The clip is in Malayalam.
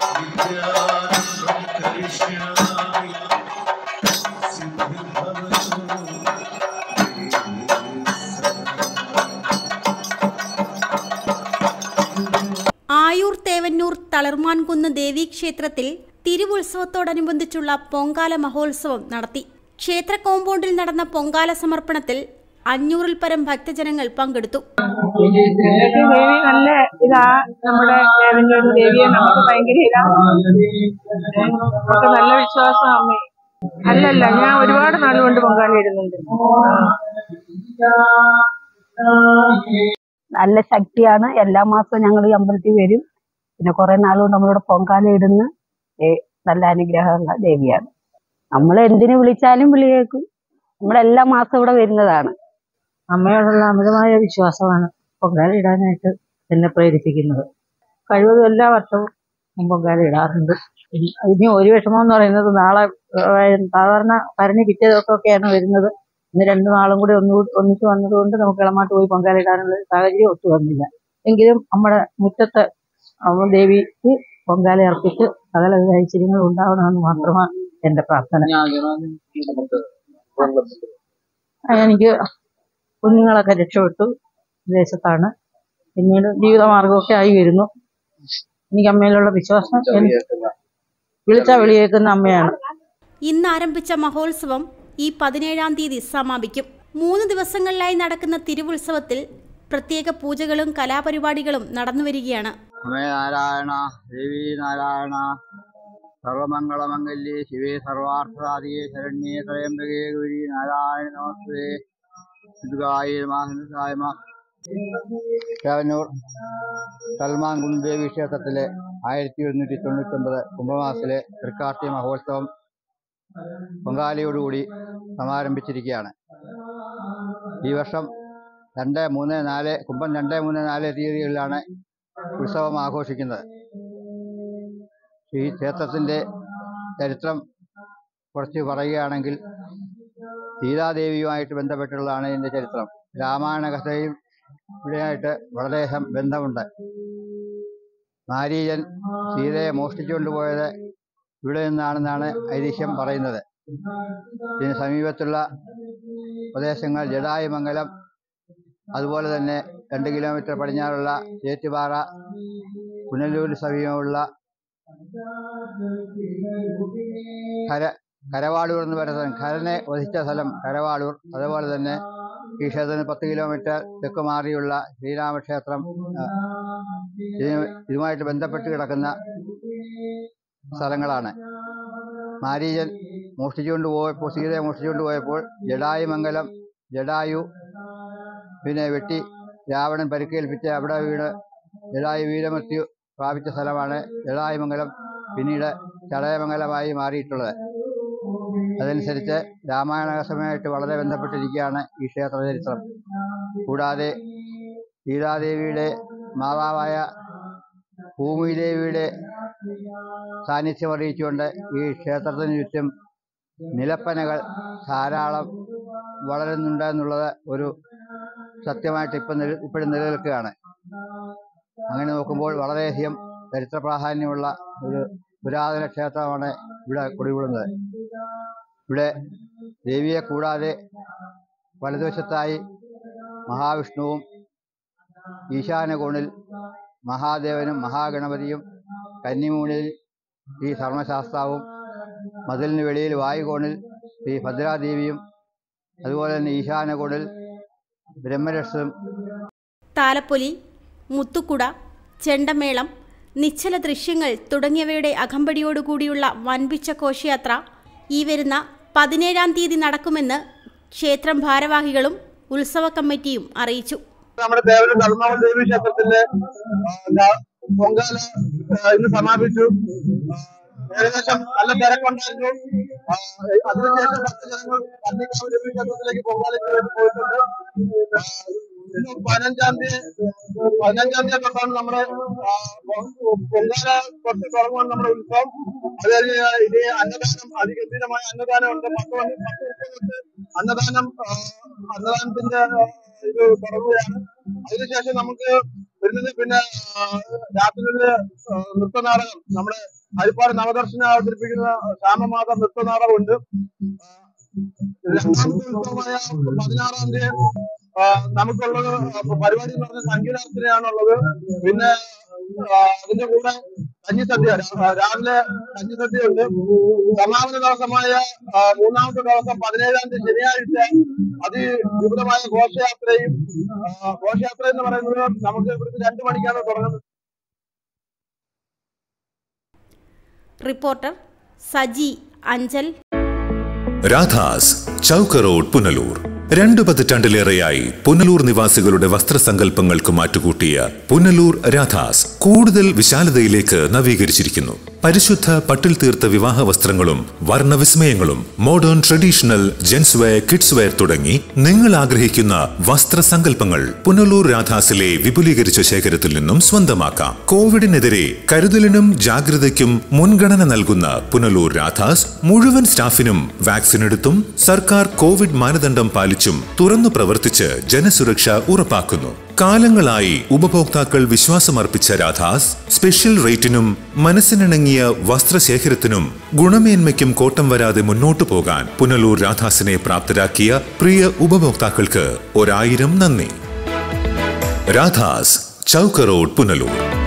ആയൂർ തേവന്നൂർ തളിർമാൻകുന്ന് ദേവീക്ഷേത്രത്തിൽ തിരുവുത്സവത്തോടനുബന്ധിച്ചുള്ള പൊങ്കാല മഹോത്സവം നടത്തി. ക്ഷേത്ര കോമ്പൗണ്ടിൽ നടന്ന പൊങ്കാല സമർപ്പണത്തിൽ 500-ൽ പരം ഭക്തജനങ്ങൾ പങ്കെടുത്തു. നല്ല ഇതാ നമ്മുടെ ദേവിയെ നമുക്ക് ഭയങ്കര നമുക്ക് നല്ല വിശ്വാസം അമ്മേ. അല്ലല്ല, ഞാൻ ഒരുപാട് നാളുകൊണ്ട് പൊങ്കാല ഇടുന്നുണ്ട്. നല്ല ശക്തിയാണ്. എല്ലാ മാസവും ഞങ്ങൾ ഈ അമ്പലത്തിൽ വരും. പിന്നെ കുറെ നാളുകൊണ്ട് നമ്മളിവിടെ പൊങ്കാല ഇടുന്ന നല്ല അനുഗ്രഹമുള്ള ദേവിയാണ്. നമ്മൾ എന്തിനു വിളിച്ചാലും വിളി കേൾക്കും. നമ്മളെല്ലാ മാസം ഇവിടെ വരുന്നതാണ്. അമ്മയോടുള്ള അമിതമായ വിശ്വാസമാണ് പൊങ്കാല ഇടാനായിട്ട് എന്നെ പ്രേരിപ്പിക്കുന്നത്. കഴിവതും എല്ലാ വർഷവും പൊങ്കാല ഇടാറുണ്ട്. ഇനി ഒരു വിഷമം എന്ന് പറയുന്നത് നാളെ സാധാരണ ഭരണി പിറ്റേ ദിവസമൊക്കെയാണ് വരുന്നത്. ഇന്ന് 2 നാളും കൂടി ഒന്നിച്ച് വന്നതുകൊണ്ട് നമുക്ക് ഇളമാട്ട് പോയി പൊങ്കാല ഇടാനുള്ള സാഹചര്യം ഒത്തു വന്നില്ല. എങ്കിലും നമ്മുടെ മുറ്റത്ത് ദേവിക്ക് പൊങ്കാല അർപ്പിച്ച് സകല ഐശ്വര്യങ്ങൾ ഉണ്ടാവണമെന്ന് മാത്രമാണ് എന്റെ പ്രാർത്ഥന. എനിക്ക് കുഞ്ഞുങ്ങളൊക്കെ രക്ഷപ്പെട്ടു. വിദേശത്താണ്. പിന്നീട് ജീവിതമാർഗമൊക്കെ ആയി വരുന്നു. എനിക്ക് അമ്മയിലുള്ള വിശ്വാസം വിളിച്ചാ വിളിയേക്കുന്ന അമ്മയാണ്. ഇന്ന് ആരംഭിച്ച മഹോത്സവം ഈ 17-ാം തീയതി സമാപിക്കും. 3 ദിവസങ്ങളിലായി നടക്കുന്ന തിരുവുത്സവത്തിൽ പ്രത്യേക പൂജകളും കലാപരിപാടികളും നടന്നുവരികയാണ്. നാരായണ ദേവി നാരായണ സർവമംഗളമംഗല്യേ ശിവേ സർവാർത്ഥസാധികേ ശരണ്യേ ത്രയംബകേ ഗൗരി നാരായണ നമസ്തേ. തേവന്നൂർ തളിർമാൻകുന്ന് ദേവി ക്ഷേത്രത്തിലെ 1199 കുംഭമാസത്തിലെ തൃക്കാർത്തിക മഹോത്സവം പൊങ്കാലയോടുകൂടി സമാരംഭിച്ചിരിക്കുകയാണ്. ഈ വർഷം 2, 3, 4 കുംഭം 2, 3, 4 തീയതികളിലാണ് ഉത്സവം ആഘോഷിക്കുന്നത്. ഈ ക്ഷേത്രത്തിൻ്റെ ചരിത്രം കുറച്ച് പറയുകയാണെങ്കിൽ സീതാദേവിയുമായിട്ട് ബന്ധപ്പെട്ടുള്ളതാണ് ഇതിൻ്റെ ചരിത്രം. രാമായണ കഥയും ഇവിടെയായിട്ട് വളരെയധികം ബന്ധമുണ്ട്. മാരീചൻ സീതയെ മോഷ്ടിച്ചുകൊണ്ടുപോയത് ഇവിടെ നിന്നാണെന്നാണ് ഐതിഹ്യം പറയുന്നത്. ഇതിന് സമീപത്തുള്ള പ്രദേശങ്ങൾ ജടായുമംഗലം, അതുപോലെ തന്നെ 2 കിലോമീറ്റർ പടിഞ്ഞാറുള്ള ചേറ്റുപാറ, പുനലൂരിന് സമീപമുള്ള കരവാളൂർ എന്ന് പറയുന്ന സ്ഥലം, ഖരനെ വധിച്ച സ്ഥലം കരവാളൂർ. അതുപോലെ തന്നെ ഈ ക്ഷേത്രത്തിന് 10 കിലോമീറ്റർ തെക്ക് മാറിയുള്ള ശ്രീരാമക്ഷേത്രം ഇതുമായിട്ട് ബന്ധപ്പെട്ട് കിടക്കുന്ന സ്ഥലങ്ങളാണ്. മാരീചൻ സീതയെ മോഷ്ടിച്ചുകൊണ്ട് പോയപ്പോൾ ജടായുമംഗലം, ജടായു പിന്നെ വെട്ടി രാവണൻ പരിക്കേൽപ്പിച്ച് അവിടെ വീണ് ജടായു വീരമൃത്യു പ്രാപിച്ച സ്ഥലമാണ് ജടായുമംഗലം. പിന്നീട് ചടയമംഗലമായി മാറിയിട്ടുള്ളത്. അതനുസരിച്ച് രാമായണകഥയുമായിട്ട് വളരെ ബന്ധപ്പെട്ടിരിക്കുകയാണ് ഈ ക്ഷേത്ര ചരിത്രം. കൂടാതെ സീതാദേവിയുടെ മാതാവായ ഭൂമിദേവിയുടെ സാന്നിധ്യം അറിയിച്ചുകൊണ്ട് ഈ ക്ഷേത്രത്തിന് ചുറ്റും നിലപ്പനകൾ ധാരാളം വളരുന്നുണ്ട് എന്നുള്ളത് ഒരു സത്യമായിട്ട് ഇപ്പോഴും നിലനിൽക്കുകയാണ്. അങ്ങനെ നോക്കുമ്പോൾ വളരെയധികം ചരിത്ര പ്രാധാന്യമുള്ള ഒരു പുരാതന ക്ഷേത്രമാണ് ഇവിടെ കുടികൊള്ളുന്നത്. ഇവിടെ ദേവിയെ കൂടാതെ വലതുവശത്തായി മഹാവിഷ്ണുവും ഈശാനകോണിൽ മഹാദേവനും മഹാഗണപതിയും, കന്നിമൂണിൽ ശ്രീ ധർമ്മശാസ്താവും, മതിലിന് വെളിയിൽ വായുകോണിൽ ശ്രീ ഭദ്രാദേവിയും, അതുപോലെ തന്നെ ഈശാനകോണിൽ ബ്രഹ്മരക്ഷസും. താലപ്പൊലി, മുത്തുക്കുട, ചെണ്ടമേളം, നിശ്ചല ദൃശ്യങ്ങൾ തുടങ്ങിയവയുടെ അകമ്പടിയോടുകൂടിയുള്ള വൻപിച്ച ഘോഷയാത്ര ഈ വരുന്ന 17-ാം തീയതി നടക്കുമെന്ന് ക്ഷേത്രം ഭാരവാഹികളും ഉത്സവ കമ്മിറ്റിയും അറിയിച്ചു. നമ്മുടെ തളിർമാൻകുന്ന് ദേവി ക്ഷേത്രത്തിന്റെ പൊങ്കാല ഇന്ന് സമാപിച്ചു. ഏകദേശം നല്ല തിരക്കുണ്ടായിരുന്നു. അതിനുശേഷം ഭക്തജനങ്ങൾ പന്നിക്കാവ് ദേവി ക്ഷേത്രത്തിലേക്ക് പൊങ്കാലയ്ക്ക് വേണ്ടി പോയിട്ടുണ്ട്. ഇന്ന് 15-ാം തീയതി തൊട്ടാണ് നമ്മുടെ പൊങ്കാല തൊട്ട് തുടങ്ങുവാണ് നമ്മുടെ ഉത്സവം. അത് കഴിഞ്ഞ് ഇനി അന്നദാനം, അതിഗംഭീരമായ അന്നദാനം ഉണ്ട്. 10 അന്നദാനത്തിന്റെ ഇത് തുടങ്ങുകയാണ്. അതിനുശേഷം നമുക്ക് പിന്നെ രാത്രിയില് നൃത്തനാടകം നമ്മുടെ ഹരിപ്പാട് നവദർശന അവതരിപ്പിക്കുന്ന ശ്യാമമാത നൃത്തനാടകമുണ്ട്. രണ്ടാമത്തെ ഉത്സവമായ 16-ാം തീയതി നമുക്കുള്ളത് പരിപാടി എന്ന് പറഞ്ഞ സംഗീതാർച്ചനയാണുള്ളത്. പിന്നെ അതിന്റെ കൂടെ കഞ്ഞിസദ്യ, രാവിലെ കഞ്ഞിസദ്യ ഉണ്ട്. സമാപന ദിവസമായ 3-ാമത്തെ ദിവസം 17-ാം തീയതി ശനിയാഴ്ച അതിവിപുലമായ ഘോഷയാത്രയും. ഘോഷയാത്ര എന്ന് പറയുന്നത് നമുക്ക് ഇവിടുത്തെ 2 മണിക്കാണ് തുടങ്ങുന്നത്. റിപ്പോർട്ടർ സജി അഞ്ചൽ. രാധാസ്, ചൗക്ക് റോഡ്, പുനലൂർ. 2 പതിറ്റാണ്ടിലേറെയായി പുനലൂർ നിവാസികളുടെ വസ്ത്രസങ്കല്പങ്ങൾക്ക് മാറ്റുകൂട്ടിയ പുനലൂർ രാധാസ് കൂടുതൽ വിശാലതയിലേക്ക് നവീകരിച്ചിരിക്കുന്നു. പരിശുദ്ധ പട്ടിൽ തീർത്ത വിവാഹ വസ്ത്രങ്ങളും വർണ്ണവിസ്മയങ്ങളും modern traditional gents wear, kids wear തുടങ്ങി നിങ്ങൾ ആഗ്രഹിക്കുന്ന വസ്ത്രസങ്കല്പങ്ങൾ പുനലൂർ രാധാസിലെ വിപുലീകരിച്ച ശേഖരത്തിൽ നിന്നും സ്വന്തമാക്കാം. കോവിഡിനെതിരെ കരുതലിനും ജാഗ്രതയ്ക്കും മുൻഗണന നൽകുന്ന പുനലൂർ രാധാസ് മുഴുവൻ സ്റ്റാഫിനും വാക്സിൻ എടുത്തും സർക്കാർ കോവിഡ് മാനദണ്ഡം പാലിച്ചും തുറന്നു പ്രവർത്തിച്ച് ജനസുരക്ഷ ഉറപ്പാക്കുന്നു. കാലങ്ങളായി ഉപഭോക്താക്കൾ വിശ്വാസമർപ്പിച്ച രാധാസ് സ്പെഷ്യൽ റേറ്റിനും മനസ്സിനിണങ്ങിയ വസ്ത്രശേഖരത്തിനും ഗുണമേന്മയ്ക്കും കോട്ടം വരാതെ മുന്നോട്ടു പോകാൻ പുനലൂർ രാധാസിനെ പ്രാപ്തരാക്കിയ പ്രിയ ഉപഭോക്താക്കൾക്ക് 1000 നന്ദി. രാധാസ്, ചൗക്ക് റോഡ്, പുനലൂർ.